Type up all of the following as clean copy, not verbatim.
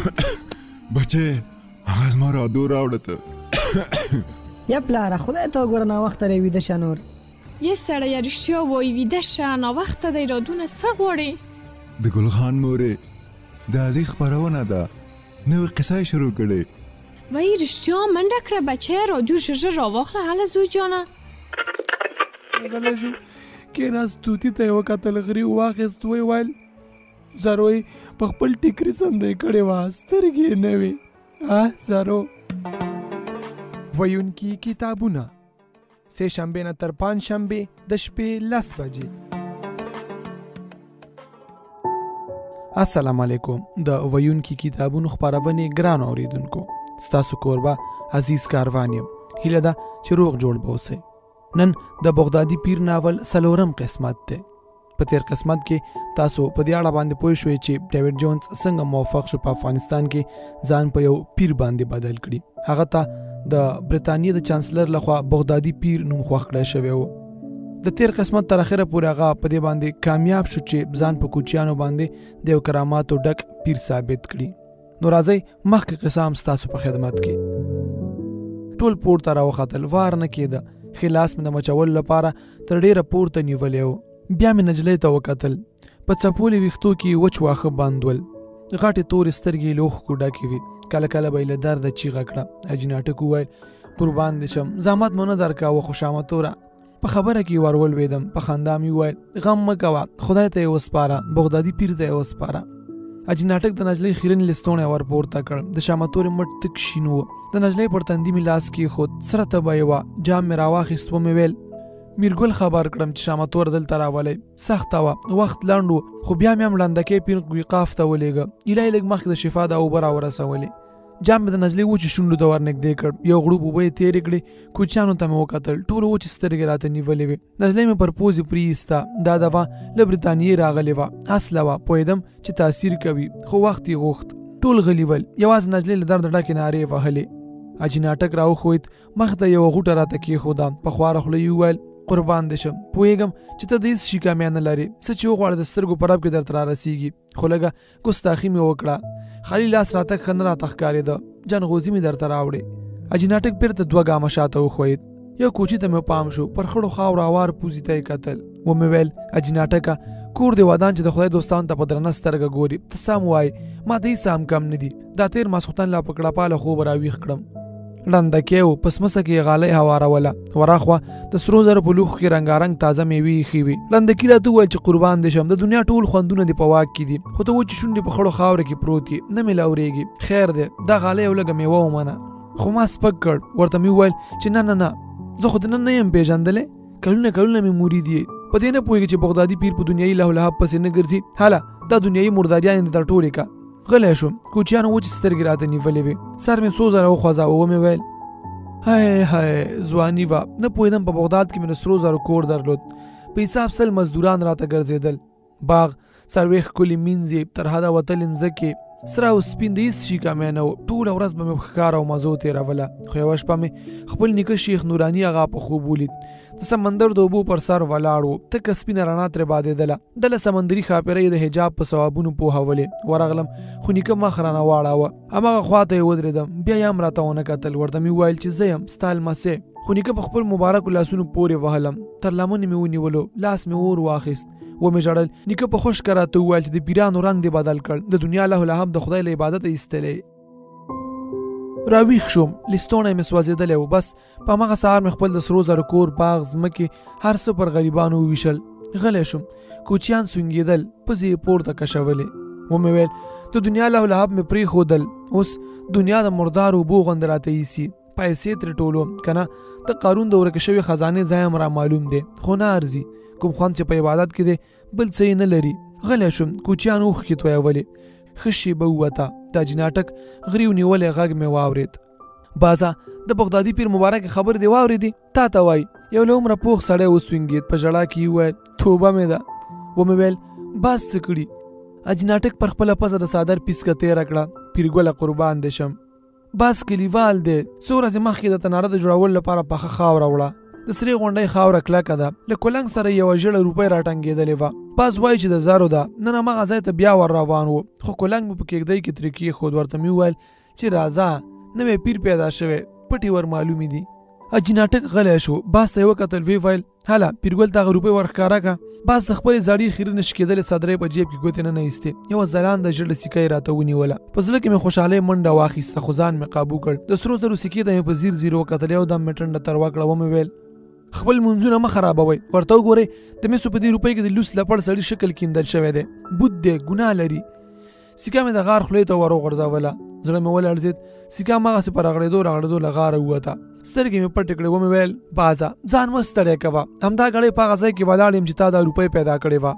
بچې هغه زما رادو راوړه ته یا پلاره خدای ته وګوره ناوخته دی ویده شه نور یه سړی رښتیا وایي ویده شه ناوخته دی رادونه څه غواړې د ګل خان مورې د عزیز خپرونه ده نوې قصه یې شروع کړې وایي رښتیا منډه کړه بچی رادیو ژر ژر راواخله هله زوی جانه غلی شو کېناست توتي ته یې وکتل غري واخیست ویې ویل زارو یې په خپل ټیکري څنډۍ کړې وه سترګې یې نه وې زارو ویونکي کتابونه سه شنبه نه تر پنج شنبه د شپې 10 بجې. السلام علیکم. د ویونکي کتابونو خپرونې ګران اوریدونکو ستاسو کوربه عزیز کاروان یم. هیله ده چې روغ جوړ به اوسئ. نن د بغدادي پیر ناول څلورم قسمت دی. په تیر قسمت کې تاسو په دې اړه باندې پوه شوئ چې ډیوډ جونز څنګه موفق شو په افغانستان کې ځان په یو پیر باندې بدل کړي. هغه ته د برتانیې د چانسلر لخوا بغدادي پیر نوم خوښ کړی شوی و. د تیر قسمت تر اخره پورې هغه په دې باندې کامیاب شو چې ځان په کوچیانو باندې د یو کراماتو ډک پیر ثابت کړي. نو راځئ مخکې قصه هم ستاسو په خدمت کې. ټول پورته راوختل، وار نه کېده. ښي لاس مې د مچولو لپاره تر ډېره پورته نیولی و. بیا مې نجلۍ ته وکتل. په څپولې ویښتو کې وچ واښه باند ول. غټې تورې سترګې له اوښکو ډکې وې. کله کله به یې له درده چیغه کړه. حاجي ناټک وویل قربان دې شم، زحمت مو نه درکاوه خوشامتوره. په خبره کې ور ولوېدم. په خندا مې وویل غم مه کوه، خدای ته یې وسپاره، بغدادي پیر ته یې وسپاره. حاجي ناټک د نجلۍ خیرنې لستوڼی ور پورته کړ. د شامتورې مټ تک شین و. د نجلۍ پر تندي مې لاس کېښود. سره تبه یې وه. جام مې راواخیست. ومې ویل میرګل خبر کړم چې شامتور دلته راولئ. سخته وه، وخت لنډ و، خو بیا مې هم لنډکی پیر ګویقاف ته ولېږه. ایله یې لږ مخکې د شفا د اوبه راورسولې. جام مې د نجلۍ وچې شونډو ته ورنږدې کړ. یو غړوپ اوبه یې تېرې کړې. کوچیانو ته مې وکتل. ټولو وچې سترګې راته نیولې وې. نجلۍ مې پر پوزې پرېایسته. دا دوا له برتانیې راغلې وه. اصله وه. پوهېدم چې تاثیر کوي، خو وخت یې غوښت. ټول غلي ول. یوازې نجلۍ له درده ډکې نارې وهلې. حاجي ناټک راوښوید. مخ ته یوه غوټه راته کېښوده. په خواره خوله یې وویل قربان دې شم، پوهېږم چې ته د هېڅ شي کامیا نه لرې. څه چې وغواړې د سترګو په رب کې درته رارسېږي. خو لږه ګستاخي مې وکړه. خالي لاس راتګ ښه نه راته ښکارېده. جنغوزي مې درته راوړې. حاجي ناټک بېرته 2 ګامه شاته وښوید. یو کوچي ته مې پام شو. پر خړو خاورو اوار پوزي ته یې کتل. ومې ویل حاجي ناټکه کور دې ودان چې د خدای دوستانو ته په درنه سترګه ګوري. ته سم وایې، ما ته هېڅ هم کم نه دي. دا تېر ماسخوتن لا په کړپاله خوب راویښ کړم. ړندکی و. په سمڅه کې یې غالۍ هواروله. وراخوا د سرو زرو په لوښو کې رنګارنګ تازه میوې ایښې وې. لنډکي راته وویل چې قربان دې شم، د دنیا ټول خوندونه دې په واک کې دي، خو ته وچې شونډې په خړو خاوره کې پروت یې، نه مې لورېږي. خیر دی، دا غالۍ او لږه میوه ومنه. خو ما سپک کړ. ورته مې وویل چې نه نه نه، زه خو دې نن نه یم پېژندلی. کلونه مې مرید یې. په دې نه پوهېږي چې بغدادي پیر په دنیایي لهولهب پسې نه ګرځي. هله دا دنیایي مرداریانې دې در ټولې که. غلی شوم. کوچیانو وچې سترګې راته نیولې وې. سر مې څو ځله وخوځاوه. ومې ویل هی ځواني وه. نه پوهېدم په بغداد کې مې د سرو زرو کور درلود. په حساب 100 مزدوران راته ګرځېدل. باغ، څلوېښت ښکلې مینځې، تر حده وتلې مځکې، سره او سپین د هېڅ شي کمی نه و. ټوله ورځ به مې په ښکار او مزو تېروله. خو یوه شپه مې خپل نیکه شیخ نوراني اغا په خوب ولید. د سمندر د اوبو پر سر ولاړ و. تکه سپینه رڼا ترې بادېدله. ډله سمندري ښاپېره یې د حجاب په ثوابونو پوهولې. ورغلم خو نیکه مخ رانه واړاوه. هماغه خواته یې ودرېدم. بیا یې هم راته ونه کتل. ورته مې وویل چې زه یم ستا لمسی. خو نیکه په خپل مبارکو لاسونو پورې وهلم. تر لمنې مې ونیولو. لاس مې اور واخیست. ومې ژړل. نیکه په خوشکه راته وویل چې د پیرانو رنګ دې بدل کړ، د دنیا لهولهب د خدای له عبادته ایستلی. راویښ شوم. لستوڼی مې سوځېدلی و. بس په هماغه سهار مې خپل د سرو زرو کور، باغ، ځمکې هر څه پر غریبانو وویشل. غلی شوم. کوچیان سونګېدل. پزې یې پورته کشولې. ومې ویل د دنیا لهولهب مې پرېښودل. اوس دنیا د مردارو اوبو غوندې راته ایسي. پیسې ترې ټولوم که نه د قارون د ورکې شوې خزانې ځای هم را معلوم دی، خو نه ارزي. کوم خوند چې په عبادت کې دی بل څه یې نه لري. غلی شوم. کوچیان اوښکې تویولې. ښه شېبه ووته. د حاجي ناټک غري ونیولی غږ مې واورېد. بازه د بغدادي پیر مبارکې خبرې دې واورېدې؟ تا ته وایي. یو له عمره پوخ سړی وسونګېد. په ژړا کې یې وویل توبه مې ده. ومې ویل باز څه کړي؟ حاجي ناټک پر خپله پزه د څادر پیسکه تېره کړه. پیرګله قربان دې شم، باز کلیوال دی. څو ورځې مخکې د تناره د جوړولو لپاره پخه خاوره وړه. د سری غونډۍ خاوره کلکه ده، له کولنګ سره یوه ژړه روپۍ راټنګېدلې وه. باز وایي چې د زارو ده. نن هماغه ځای ته بیا ور روان و، خو کولنګ مو په کېږدۍ کې ترې کېښود. ورته مې وویل چې راځه، نوی پیر پیدا شوی، پټې ور معلومې دي. حاجي ناټک غلی شو. باز ته یې وکتل، ویې ویل هله پیرګل ته هغه روپۍ ور ښکاره کړه. باز د خپلې زړې خیرې نه شکېدلې صدرۍ په جیب کې ګوتې نه ایستې. یوه ځلانده ژړه سکه یې راته ونیوله. په زړه کې مې خوشحالۍ منډه واخیسته، خو ځان مې قابو کړ. د سرو زرو سکې ته مې په ځیر ځیر وکتل. یو دم مې ټنډه تروه کړه. ومې ویل خپل منځونه مه خرابوئ. ورته وګورئ د مسو په دې روپۍ کې د لوس لپړ سړي شکل کیندل شوی دی. بوت دی، ګناه لري. سکه مې د غار خولې ته ور وغورځوله. زړه مې ولړزېد. سکه هماغسې په رغړېدو له غاره ووته. سترګې مې پټې کړې. ومې ویل بازه ځان مه ستړی کوه، همدا ګړۍ په هغه ځای کې ولاړ یم چې تا دا روپۍ پیدا کړې وه.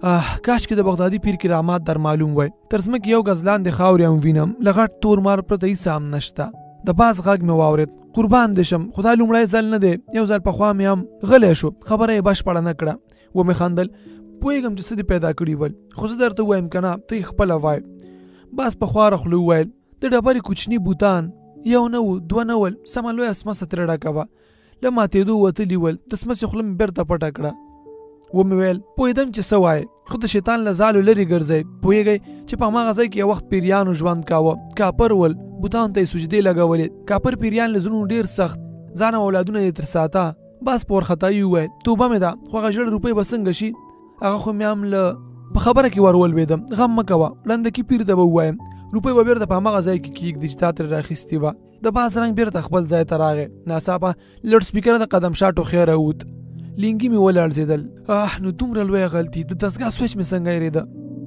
کاش کې د بغدادي پیر کرامات در معلوم وای. تر ځمکې یو ګز لاندې خاورې هم وینم، له غټ تور مار پرته هېڅ هم نشته. د باز غږ مې واورېد. قربان دې شم، خو دا لومړی ځل نه دی. یو ځل پخوا مې هم غلی شو، خبره یې بشپړه نه کړه. ومې خندل. پوهېږم چې څه دې پیدا کړي ول، خو زه درته ووایم که نه ته یې خپله وایې. باز په خواره خوله وویل د ډبرې کوچني بوتان یو نه و، دوه نه ول، سمه لویه سمڅه ترې ډکه وه. له ماتېدو وتلي ول. د سمڅې خوله مې بېرته پټه کړه. ومې ویل پوهېدم چې څه وایې، خو د شیطان له زالو لرې ګرځئ. پوهېږئ چې په هماغه ځای کې یو وخت پیریانو ژوند کاوه. کاپر ول، بوتانو ته یې سجدې لګولې. کاپر پیریان له زړونو ډېر سخت، ځان او اولادونه یې تر ساته. باز په وارخطایي وویل توبه مې ده، خو هغه ژړ روپۍ به څنګه شي؟ هغه خو مې هم له په خبره کې ور ولوېدم. غم مه کوه، ړندکي پیر ته به ووایم روپۍ به بېرته په هماغه ځای کې کېږدي چې تا ترې راخیستې وه. د باز رنګ بېرته خپل ځای ته راغی. ناڅاپه لاوډ سپیکر د قدم شا ټوخی راووت. لینګي مې ولړزېدل. نو دومره لویه غلطي، د دستګاه سویچ مې څنګه یېرېده.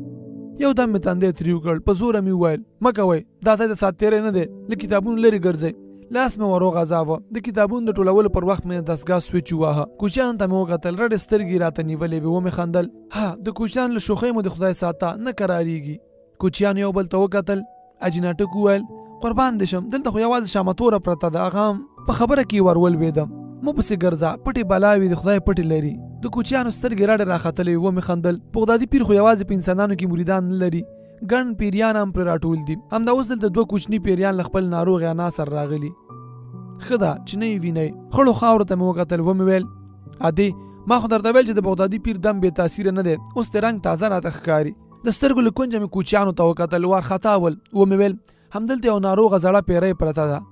یو دم مې تندی تریو کړ. په زوره مې وویل مه کوئ، دا ځای د ساعت تېری نه دی، له کتابونو لرې ګرځئ. لاس مې ور وغځاوه. د کتابونو د ټولولو پر وخت مې د دستګاه سویچ وواهه. کوچیانو ته مې وکتل. رډې سترګې راته نیولې وې. ومې خندل. د کوچیانو له شوخۍ مو د خدای ساته، نه قرارېږي. کوچیانو یو بل ته وکتل. حاجي ناټک وویل قربان دې شم، دلته خو یوازې شامتوره پرته ده، هغه هم په خبره کې ور ولوېدم. مو پسې ګرځه، پټې بلاوې د خدای پټې لري. د کوچیانو سترګې راډې راختلې. ومې خندل. بغدادي پیر خو یوازې په انسانانو کې مریدان نه لري، ګڼ پیریان هم پرې راټول دي. همدا اوس دلته دوه کوچني پیریان له خپل ناروغ انا سره راغلي. ښه ده چې نه یې وینئ. خړو خاورو ته مې وکتل. ومې ویل عادي، ما خو درته ویل چې د بغدادي پیر دم بې تاثیره نه دی. اوس دې رنګ تازه راته ښکاري. د سترګو له کونجه مې کوچیانو ته وکتل. وارخطا ول. ومې ویل همدلته یو ناروغه زړه پیری پرته ده.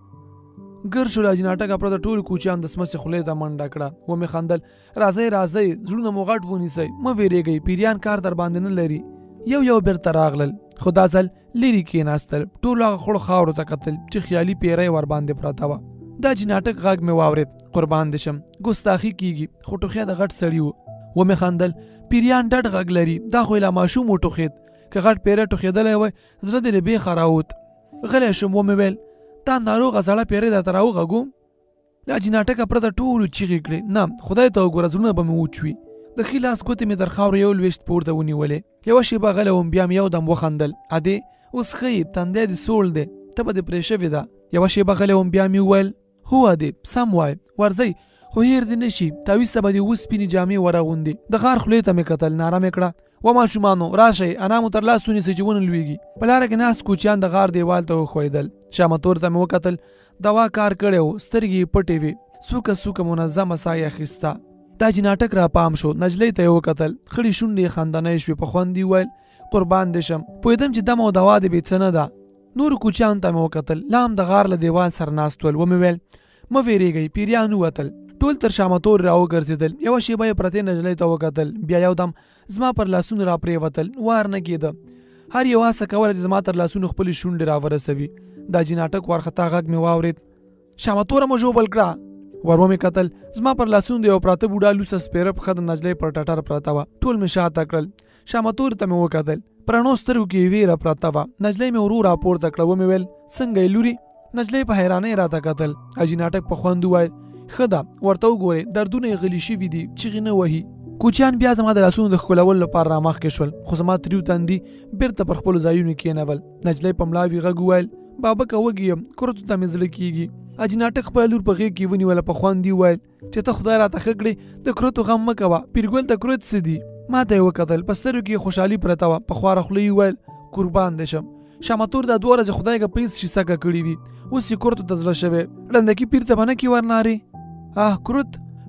ګر شو. حاجي ناټک پرته ټول کوچیان د سمڅې خولې ته منډه کړه. ومې خندل. راځئ راځئ، زړونه مو غټ ونیسئ، مه ویرېږئ، پیریان کار در باندې نه لري. یو بیرته راغلل، خو دا ځل لرې کېناستل. ټولو هغه خړو خاورو ته کتل چې خیالي پیری ور باندې پرته وه. د حاجي ناټک غږ مې واورېد. قربان دې شم، ګستاخي کېږي، خو ټوخی د غټ سړي و. ومې خندل. پیریان ډډ غږ لري، دا خو یې لا ماشوم وټوخېد. که غټ پیری ټوخېدلی وی زړه دې له بېخه راووت. غلی شوم. ومې ویل دا ناروغه زړه پیری درته راوغږوم؟ له حاجي ناټکه پرته ټولو چیغې کړې. نه خدای ته وګوره، زړونه به مې وچوي. د ښي لاس ګوتې مې تر خاورو یو لویشت پورته ونیولې. یوه شېبه غلی وم، بیا مې یو دم وخندل. ادې اوس ښه یې، تندی دې سوړ دی، ته به دې پرې شوې ده. یوه شېبه غلی وم، بیا مې وویل هو ادې سم وایې، ورځئ، خو هېر دې نه شي، تاویز ته به دې اوس سپینې جامې ورغوندې. د غار خولې ته مې کتل. ناره مې کړه و ماشومانو راشئ، انا مو تر لاس ونیسئ چې ونه لوېږي. په لاره کې ناست کوچیان د غار دیوال ته وښویېدل. شامتور ته مې وکتل. دوا کار کړی و، سترګې یې پټې وې، سوکه سوکه منظمه ساه یې اخیسته. د حاجي ناټک را پام شو. نجلۍ ته یې وکتل. خړې شونډې یې خندنۍ شوې. په خوند یې وویل قربان دې شم، پوهېدم چې دم او دوا دې بې څه نه ده. نورو کوچیانو ته مې وکتل. لا هم د غار له دیوال سره ناست ول. ومې ویل مه ویرېږئ، پیریان ووتل. ټول تر شامتور را وګرځېدل. یوه شېبه یې پرتې نجلۍ ته وکتل. بیا یو دم زما پر لاسونو را پرېوتل. وار نه کېده. هر یو هڅه کوله چې زما تر لاسونو خپلې شونډې را ورسوي. د حاجي ناټک وارخطا غږ مې واورېد. شامتوره مو ژوبل کړه. ور ومې کتل. زما پر لاسونو د یو پراته بوډا لوڅه سپېره پښه د نجلۍ پر ټټر پرته وه. ټول مې شاته کړل. شامتورې ته مې وکتل. په رڼو سترګو کې یې ویره پرته وه. نجلۍ مې ورو راپورته کړه. ومې ویل څنګه یې لورې؟ نجلۍ په حیرانۍ راته کتل. حاجي ناټک په خوند وویل ښه ده، ورته وګورئ، دردونه یې غلي شوي دي، چغې نه وهي. کوچیان بیا زما د لاسونو د ښکلولو لپاره رامخکې شول، خو زما تریو تندي بېرته پر خپلو ځایونو کېنول. نجلۍ په ملاوي غږ وویل بابکه وږي یم، کورتو ته مې زړه کېږي. حاجي ناټک خپله لور په غېږ کې ونیوله. په خوند یې وویل چې ته خدای راته ښه کړې، د کورتو غم مه کوه، پیرګل ته کورت څه دي؟ ما ته یې وکتل. په سترګو کې خوشحالي پرته وه. په خواره خوله یې وویل قربان دې شم، شامتور دا 2 ورځې خدای که په هېڅ شي سکه کړي وي، اوس یې کورتو ته زړه شوی. ړندکي پیر ته به نه کې ورنارې؟ کورت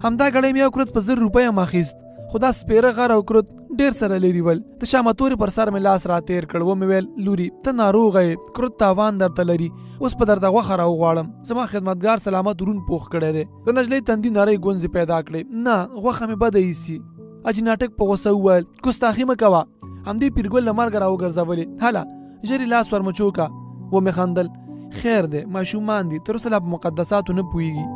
همدا ګړی مې یو کرت په 1000 روپۍ هم اخیست، خو دا سپېره غر او کرت ډېر سره لري ول. د شامتورې پر سر مې لاس را تېر کړ. ومې ویل لوري ته ناروغه یې، کرت تاوان درته لري، اوس په درته غوښه راوغواړم. زما خدمتګار سلامت ورون پوخ کړی دی. د نجلۍ تندي نرۍ ګونځې پیدا کړې. نه غوښه مې بده ایسي. اجي ناټک په غوسه وویل ګستاخي مه کوه، همدې پیرګل له مرګه راوګرځولې، هله ژر لاس ورمچو کا. ومې خندل خیر دی ماشومان دي، تر اوسه لا په مقدساتو نه پوهېږي.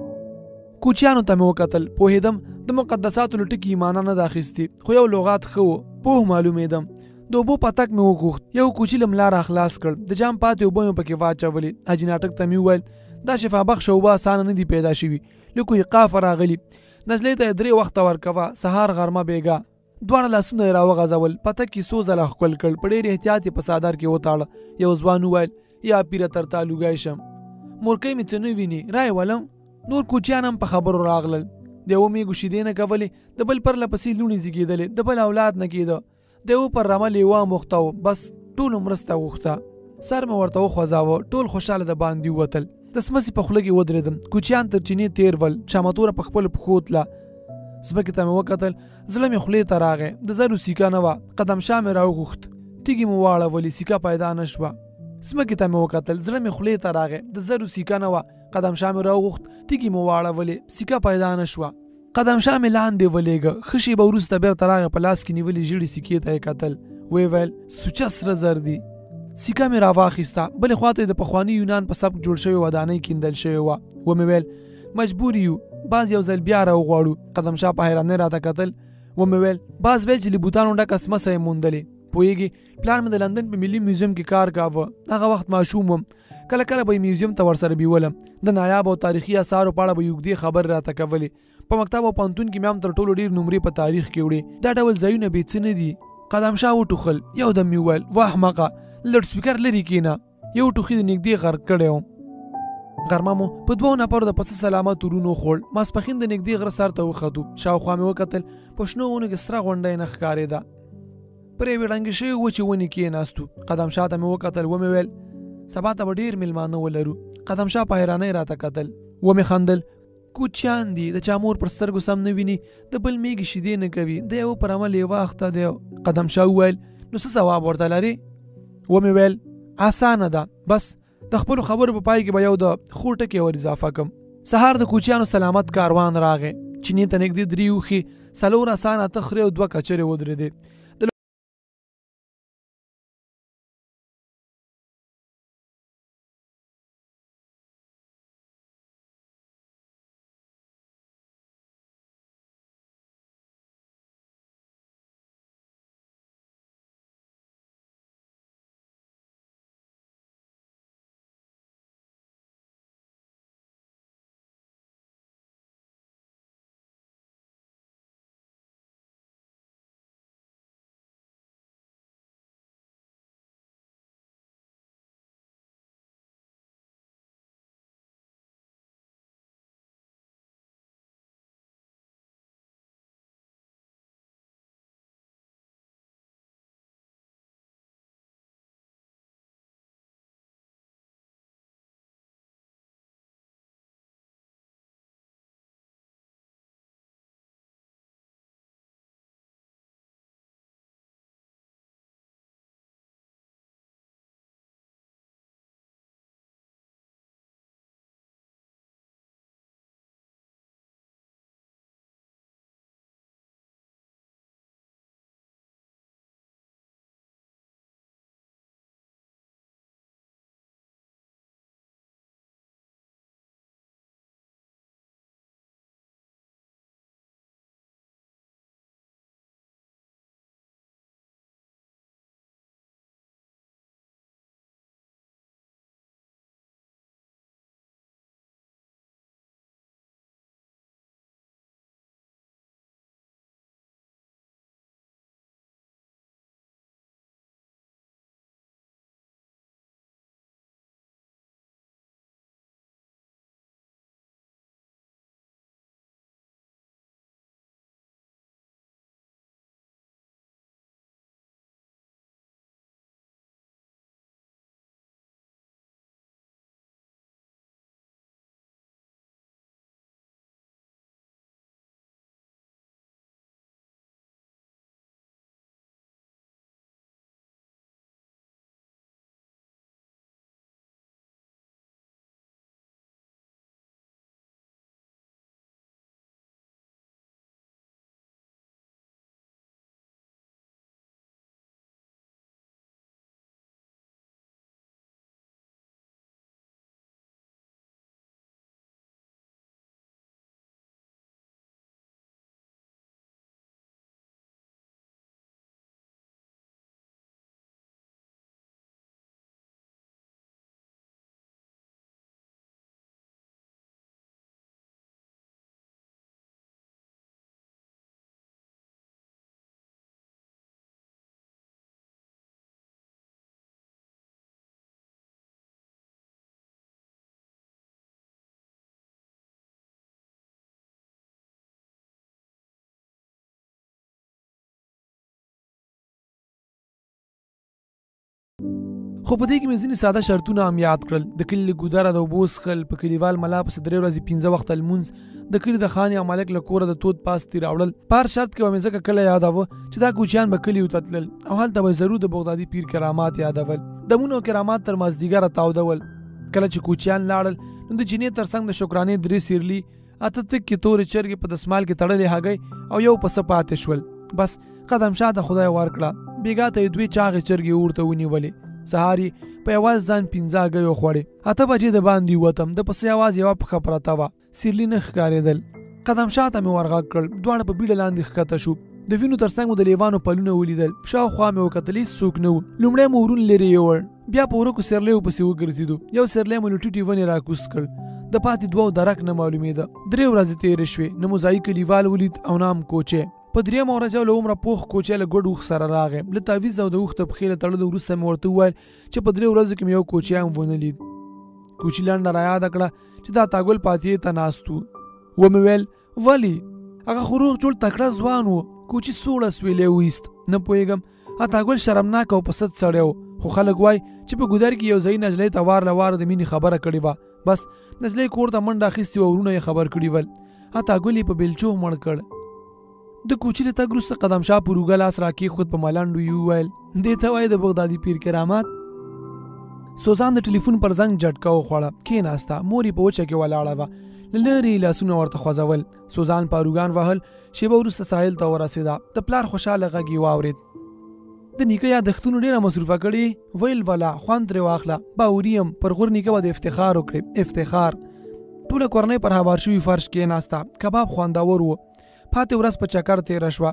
کوچیانو ته مې وکتل، پوهېدم د مقدساتو له ټکي ایمانه نه د اخیستي، خو یو لغات ښه و، پوه معلومېدم. د اوبو پتک مې وغوښت، یو کوچي له ملا را خلاص کړ، د جام پاتې اوبه مې پکې واچولې. حاجي ناټک ته مې وویل دا شفا بخشه اوبه اسانه نه دي پیدا شوي، لکه ایقاف راغلي، نجلۍ ته یې 3 وخته ورکوه، سهار غرمه بیګا. دواړه لاسونه یې راوغځول، پتک یې څو ځله ښکل کړ، په ډېر احتیاط یې په څادر کې وتاړه. یو ځوان وویل یا پیره تر تا لوګی شم، مورکۍ مې څه نه ویني رای ولم. نور کوچیان هم په خبرو راغلل، د یو میږو شیدې نه کولې، د بل پرله پسې لوڼې زیږېدلې، د بل اولاد نه کېده، د یو پر رمه لیوا موخته و، بس ټولو مرسته غوښته. سر مې ورته وخوځاوه، ټول خوشحاله د باندې ووتل. د سمسې په خوله کې ودرېدم، کوچیان تر چینې تېر ول، شامتوره په خپلو پښو تله. ځمکې ته مې وکتل، زړه مې خولې ته راغی، د زرو سیکه نه وه، قدم شا مې راوغوښت، تیږې مې واړولې، سیکه پیدا نه شوه. ځمکې ته مې وکتل، زړه مې خولې ته راغی، د زرو سیکه نه وه، قدم شا مې راوغوښت، تیږې مې واړولې، سیکه پیدا نه شوه. قدم شا مې لاندې ولېږه، ښه شېبه وروسته بېرته راغی، په لاس کې نیولې ژېړې سیکې ته یې کتل. ویې ویل سوچه سره زر دي. سیکه مې راواخیسته، بلې خواته د پخواني یونان په سبک جوړ شوې ودانۍ کیندل شوې وه. ومې ویل مجبور یو، باز یو ځل بیا راوغواړو. قدم شا په حیرانۍ راته کتل. ومې ویل باز ویل چې له بوتانو ډکه سمڅه یې موندلې. پوهېږي پلار مې د لندن په ملي میوزیم کې کار کاوه، هغه وخت ماشوم وم، کله کله به یې میوزیم ته ورسره بیولم، د نایاب او تاریخي اثارو په اړه به یې اوږدې خبرې راته کولې. په مکتب او پوهنتون کې مې هم تر ټولو ډېر نمرې په تاریخ کې وړې. دا ډول ځایونه بې څه نه دي. قدم شا وټوخل، یو دم مې وویل واه احمقه، لوډ سپیکر لرې کېنه، یو ټوخي د نږدې غرق کړی وم. غرمه مو په 2 نفرو د پسه سلامت ورونو خوړ. ماسپښین د نږدې غره سر ته وختو، شاوخوا مې وکتل، په شنو ونو کې سره غونډۍ نه ښکارېده. پر یوې ړنګې شوې وچې ونې کېناستو. قدم شا ته مې وکتل. ومې ویل سبا ته به ډېر میلمانه ولرو. قدم شا په حیرانۍ راته کتل. ومې خندل کوچیان دي، د چا مور پر سترګو سم نه ویني، د بل میږي شیدې نه کوي، د یو پر عمل لیوا اخته دی. قدم شا وویل نو څه ثواب ورته لرې؟ ومې ویل اسانه ده، بس د خپلو خبرو په پای کې به یو د خور ټکی ور اضافه کم. سهار د کوچیانو سلامت کاروان راغی، چینې ته نږدې 3 اوښې، 4 اسان، 8 خرې او 2 کچرې ودرېدې. خو په دې کې مې ځینې ساده شرطونه هم یاد کړل. د کلي ګودره د اوبو څښل، په کلیوال ملا پسې 3 ورځې 15 وخته لمونځ، د کلي د خانې او مالک له کوره د تود پاستي راوړل. په هر شرط کې به مې ځکه کله یاداوه چې دا کوچیان به کلیو ته تلل او هلته به ضرور د بغدادي پیر کرامات یادول. دمونه او کرامات تر مازدیګره تاودول. کله چې کوچیان لاړل نو د چینې تر څنګ د شکرانې 3 سیرلي، 8 تکې تورې چرګې په دسمال کې تړلې هګۍ او یو پسه پاتې شول. بس قدم شاته خدای ورکړه. بیګا ته 2 چاغې چرګې ورته ونیولې. سهار په یواز ځان 15 هګۍ وخوړې. 8 بجې د باندې ووتم. د پسه یواز یوه پښه پرته وه، سیرلي نه ښکارېدل. قدم شاته مې ورغږ کړ. دواړه په بیړه لاندې ښکته شو. د وینو تر څنګ مو د لیوانو پلونه ولیدل. شاوخوا مې وکتل، هېڅ څوک نه و. لومړی مو ورون لرې یوړ، بیا په ورکو سیرلیو پسې وګرځېدو. یو سیرلی مو له ټیټې ونې راکوز کړ. د پاتې 2 درک نه معلومېده. 3 ورځې تېرې شوې، نه مو ځایي کلیوال ولید او نه هم کوچی. په 3مه ورځ یو له عمره پوخ کوچی له ګډ اوښ سره راغی. له تعویض او د اوښ د پښې له تړلو وروسته مې ورته وویل چې په 3 ورځو کې مې یو کوچی هم ونه لید. کوچي لنډه رایاده کړه چې دا تاګل پاتې ته ناست و. ومې ویل ولې؟ هغه خو روغ جوړ تکړه ځوان و. کوچي 16 ویلې وایست. نه پوهېږم، تاګل شرمناک او په سد سړی و. خو خلک وایي چې په ګودر کې یو ځای نجلۍ ته وار له واره د مینې خبره کړې وه. بس نجلۍ کور ته منډه اخیستې وه، ورونه یې خبر کړي ول. تاګل یې په بیلچو مړ کړ. د کوچي له تګ وروسته قدم شاه پر اوږه لاس راکېښود، په ملنډو یې وویل دې ته وایي د بغدادي پیر کرامات. سوزان د ټلیفون پر زنګ جټکه وخوړه. کېناسته. مور یې په وچه کې ولاړه وه. له لرې لاسونه ورته خوځول. سوزان پاروګان وهل. شیبه وروسته ساحل ته ورسېده. د پلار خوشحاله غږ یې واورېد. د نیکه یادښتونو ډېره مصروفه کړې. ویل ولا خوند ترې واخله. باوري یم پر غور نیکه به د افتخار وکړې. افتخار. ټوله کورنۍ پر هوار شوي فرش کېناسته. کباب خوندور و. پاتې ورځ په چکر تېره شوه.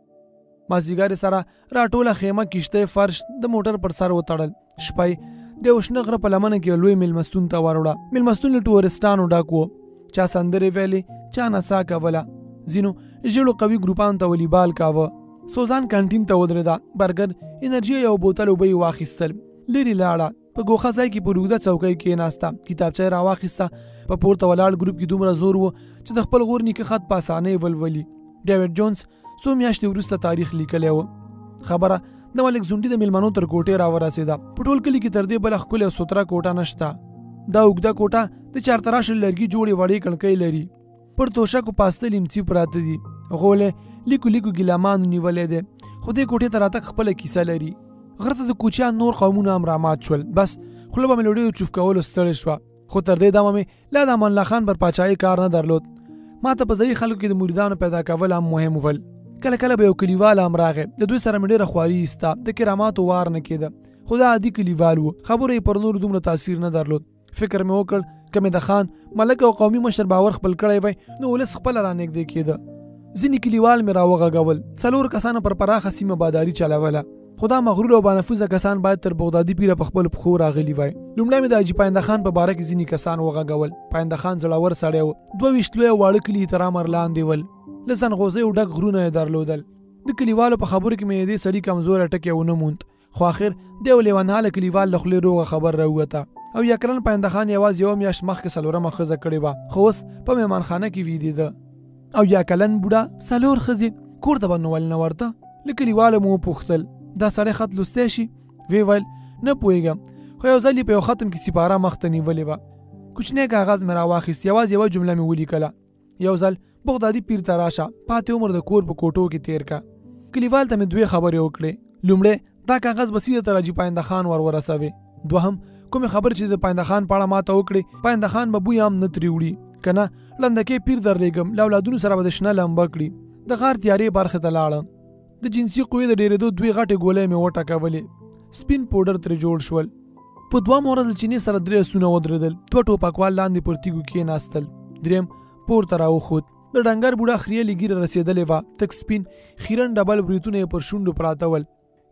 مازدیګر سره راټوله خیمه کشته فرش د موټر پر سر وتړل. شپی د یو شنه غره په لمنه کې لوی میلمستون ته وروړه. میلمستون له ټورستانو ډک و. چا سندرې ویلې، چا نڅا کوله. ځینو ژېړو قوي ګروپانو ته والیبال کاوه. سوزان کانټین ته ودرېده. برګر، انرژي یو بوتل اوبه یې واخیستل. لرې لاړه. په ګوښه ځای کې پر اوږده څوکۍ کېناسته. کتابچه یې راواخیسته. په پورته ولاړ ګروپ کې دومره زور و چې د خپل غور نیکه خط په اسانۍ ولولي. ډیوډ جونز 100 میاشتې وروسته تاریخ لیکلی و. خبره د ملک زونډي د میلمنو تر کوټې راورسېده. په ټول کلي کې تر دې بله ښکلې او سوتره کوټه نشته. دا اوږده کوټه د چارتراشه لرګي جوړې وړې کړکۍ لري. پر توشکو پاسته لیمڅي پراته دي. غولې لیکو لیکو ګیلامانو نیولې دی. خو دې کوټې ته راتګ خپله کیسه لري. غره ته د کوچیان نور قومونه هم رامات شول. بس خوله به مې له ډېرو چوف کولو ستړې شوه. خو تر دې دمه مې لا د امان الله خان پر پاچاهۍ کار نه درلود. ما ته په ځایي خلکو کې د مریدانو پیدا کول هم مهم ول. کله کله به یو کلیوال هم راغی. د دوی سره مې ډېره خواري ایسته. د کراماتو وار نه کېده. خو دا عادي کلیوال و. خبرو یې پر نورو دومره تاثیر نه درلود. فکر مې وکړ که مې د خان، ملک او قومي مشر باور خپل کړی وی نو ولس خپله رانږدې کېده. ځینې کلیوال مې راوغږول. 4 کسانو پر پراخه سیمه باداري چلوله. خو دا مغرور او بانفوذه کسان باید تر بغدادي پیره په خپلو پښو راغلي وای. لومړی مې د حاجي پاینده خان په باره کې ځینې کسان وغږول. پاینده خان زړور سړی و. 22 لویه واړه کلي تر امر لاندې ول. له ځنغوزیو ډک غرونه یې درلودل. د کلیوالو په خبرو کې مې دې سړي کمزوری ټکی ونه موند. خو آخر د یو لیونهاله کلیوال له خولې روغه خبر راووته. او یا کلن پاینده خان یوازې یوه میاشت مخکې 4مه ښځه کړې وه. خو اوس په مهمانخانه کې ویدېده. او یا کلن بوډا 4 ښځې کور ته به نو ول نه ورته. له کلیوالو مو وپوښتل دا سړی خط لوستی شي؟ وی ویل نه پوهېږم، خو یو ځل یې په یو ختم کې سپاره مخ ته نیولې وه. کوچنی کاغذ مې راواخیست. یوازې یوه جمله مې ولیکله. یو ځل بغدادي پیر ته راشه، پاتې عمر د کور په کوټو کې تیر کا. کلیوال ته مې 2 خبرې وکړې. لومړی دا کاغذ به سیده تر حاجي پاینده خان ورسوي. دوهم کومې خبرې چې د پاینده خان په اړه ماته وکړې، پاینده خان به بوی هم نه ترې وړي. که نه لنډکۍ پیر درلېږم، له اولادونو سره به د شنه لمبه کړي. د غار تیارې برخې ته لاړم. د جنسي قوې د ډېرېدو 2 غټې ګولۍ مې وټکولې. سپین پوډر ترې جوړ شول. په 2مه ورځ د چینې سره 3 آسونه ودرېدل. 2 ټوپکوال لاندې پر تیږو کېناستل. 3م پورته راوخوت. د ډنګر بوډا خریلې ږیره رسېدلې وه. تک سپین خیرن ډبل بریتونه یې پر شونډو پراته ول.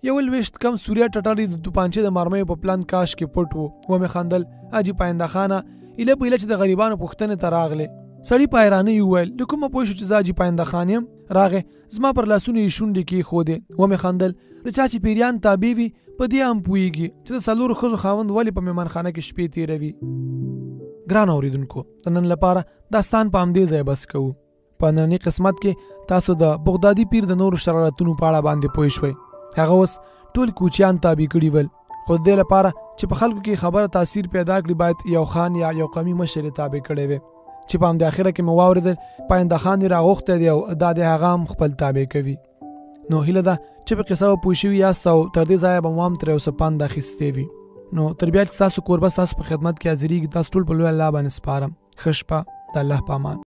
21 کم سوریا ټټر د توپانچې د مرمیو په پلان کاش کې پټ و. ومې خندل. حاجي پاینده خانه ایله په ایله چې د غریبانو پوښتنې ته راغلې. سړي په حیرانۍ وویل له کومه پوه شو چې زه حاجي پاینده خان یم؟ راغې زما پر لاسونو یې شونډې کېښودې. ومې خندل. د چا چې پیریان تابع وي په دې هم پوهېږي چې د 4 ښځو خاوند ولې په مهمانخانه کې شپې تېروي. ګران اورېدونکو، د نن لپاره داستان په همدې ځای بس کوو. په ننني قسمت کې تاسو د بغدادي پیر د نورو شرارتونو په اړه باندې پوه شوئ. هغه اوس ټول کوچیان تابع کړي ول، خو د دې لپاره چې په خلکو کې خبره تاثیر پیدا کړي باید یو خان یا یو قومي مشر تابع کړي وي چې په هم د اخره کې مو واورېدل پاینده خان راغوښته دی او دا د هغه هم خپل تابع کوي. نو هیله ده چې په قصه پوه شوي یاست او تر دې ځایه به مو هم ترې اوسه پند اخیستې وي. نو تر بیا چې ستاسو کوربه ستاسو په خدمت کې حاضرېږي تاسو ټول په لوی الله باندې سپارم. ښه شپه، د الله په امان.